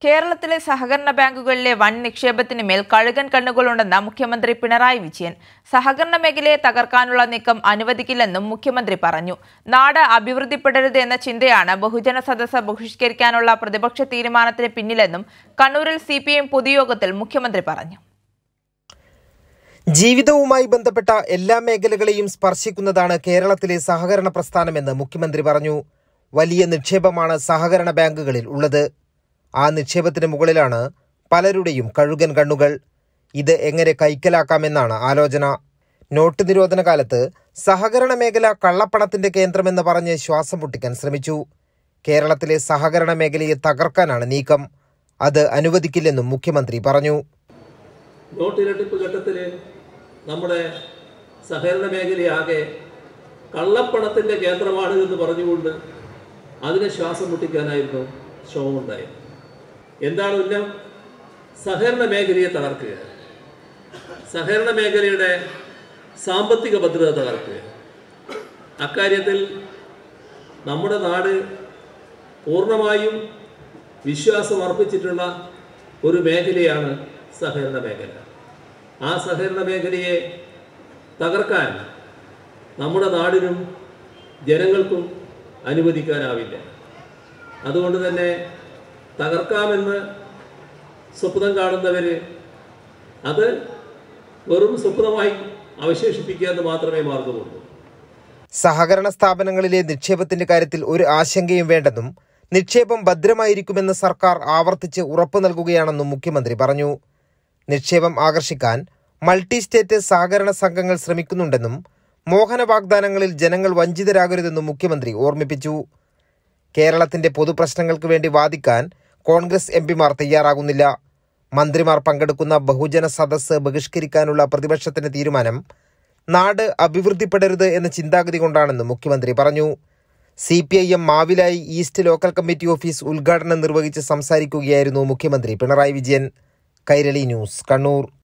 കേരളത്തിലെ സഹകരണ ബാങ്കുകളിലെ വൻ നിക്ഷേപത്തിന് മേൽ കഴുകൻ കണ്ണുകളുണ്ടെന്ന് മുഖ്യമന്ത്രി പിണറായി വിജയൻ. സഹകരണ മേഖലയെ തകർക്കാനുള്ള നീക്കം അനുവദിക്കില്ലെന്നും മുഖ്യമന്ത്രി പറഞ്ഞു. നാട് അഭിവൃദ്ധിപ്പെടരുത് എന്ന ചിന്തയാണ് ബഹുജന സദസ്സ് ബഹിഷ്കരിക്കാനുള്ള പ്രതിപക്ഷ തീരുമാനത്തിന് പിന്നിലെന്നും കണ്ണൂരിൽ CPM പൊതുയോഗത്തിൽ മുഖ്യമന്ത്രി പറഞ്ഞു. ജീവിതവുമായി ബന്ധപ്പെട്ട എല്ലാ മേഖലകളെയും സ്പർശിക്കുന്നതാണ് കേരളത്തിലെ സഹകരണ പ്രസ്ഥാനമെന്ന് മുഖ്യമന്ത്രി പറഞ്ഞു. വലിയ നിക്ഷേപമാണ് സഹകരണ ബാങ്കുകളിൽ ഉള്ളത്. ആ നിക്ഷേപത്തിന് മുകളിലാണ് പലരുടെയും കഴുകൻ കണ്ണുകൾ. ഇത് എങ്ങനെ കൈക്കലാക്കാമെന്നാണ് ആലോചന. നോട്ട് നിരോധന കാലത്ത് സഹകരണ മേഖല കള്ളപ്പണത്തിന്റെ കേന്ദ്രമെന്ന് പറഞ്ഞ് ശ്വാസം മുട്ടിക്കാൻ ശ്രമിച്ചു. കേരളത്തിലെ സഹകരണ മേഖലയെ തകർക്കാനാണ് നീക്കം. അത് അനുവദിക്കില്ലെന്നും മുഖ്യമന്ത്രി പറഞ്ഞു. നോട്ടിരട്ടിപ്പ് ഘട്ടത്തിൽ നമ്മുടെ സഹകരണ മേഖലയാകെ കള്ളപ്പണത്തിന്റെ കേന്ദ്രമാണ് എന്ന് പറഞ്ഞുകൊണ്ട് അതിനെ ശ്വാസം മുട്ടിക്കാനായിരുന്നു ശ്രമമുണ്ടായത്. എന്താണ് ഉന്നം? സഹകരണ മേഖലയെ തകർക്കുക, സഹകരണ മേഖലയുടെ സാമ്പത്തിക ഭദ്രത തകർക്കുക. അക്കാര്യത്തിൽ നമ്മുടെ നാട് പൂർണ്ണമായും വിശ്വാസം അർപ്പിച്ചിട്ടുള്ള ഒരു മേഖലയാണ് സഹകരണ മേഖല. ആ സഹകരണ മേഖലയെ തകർക്കാൻ നമ്മുടെ നാടിനും ജനങ്ങൾക്കും അനുവദിക്കാനാവില്ല. അതുകൊണ്ട് തന്നെ തകർക്കാമെന്ന് സ്വപ്നം കാണുന്നവർ അത് വെറും സ്വപ്നമായി അവശേഷിപ്പിക്കുക എന്ന് മാത്രമേ മാർഗമുള്ളൂ. സഹകരണ സ്ഥാപനങ്ങളിലെ നിക്ഷേപത്തിന്റെ കാര്യത്തിൽ ഒരു ആശങ്കയും വേണ്ടെന്നും നിക്ഷേപം ഭദ്രമായിരിക്കുമെന്ന് സർക്കാർ ആവർത്തിച്ച് ഉറപ്പു നൽകുകയാണെന്നും മുഖ്യമന്ത്രി പറഞ്ഞു. നിക്ഷേപം ആകർഷിക്കാൻ മൾട്ടി സ്റ്റേറ്റ് സഹകരണ സംഘങ്ങൾ ശ്രമിക്കുന്നുണ്ടെന്നും മോഹന വാഗ്ദാനങ്ങളിൽ ജനങ്ങൾ വഞ്ചിതരാകരുതെന്നും മുഖ്യമന്ത്രി ഓർമ്മിപ്പിച്ചു. കേരളത്തിന്റെ പൊതുപ്രശ്നങ്ങൾക്ക് വേണ്ടി വാദിക്കാൻ കോൺഗ്രസ് MPമാർ തയ്യാറാകുന്നില്ല. മന്ത്രിമാർ പങ്കെടുക്കുന്ന ബഹുജന സദസ്സ് ബഹിഷ്കരിക്കാനുള്ള പ്രതിപക്ഷത്തിന്റെ തീരുമാനം നാട് അഭിവൃദ്ധിപ്പെടരുത് എന്ന ചിന്താഗതി കൊണ്ടാണെന്ന് മുഖ്യമന്ത്രി പറഞ്ഞു. CPIM Mavilayi east local committee office ഉദ്ഘാടനം നിർവഹിച്ച് സംസാരിക്കുകയായിരുന്നു മുഖ്യമന്ത്രി പിണറായി വിജയൻ. കൈരളി ന്യൂസ്, കണ്ണൂർ.